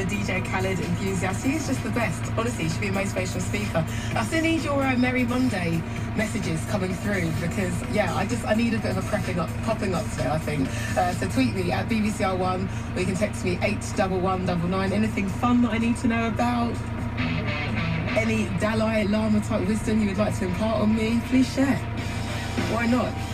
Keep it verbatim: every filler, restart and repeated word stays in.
the D J Khaled enthusiast. He's just the best. Honestly, he should be a motivational speaker. I still need your uh, Merry Monday messages coming through because, yeah, I just I need a bit of a prepping up, popping up today, I think. Uh, so tweet me at B B C R one, or you can text me eight one one nine nine. Anything fun that I need to know about? Any Dalai Lama type wisdom you would like to impart on me? Please share. Why not?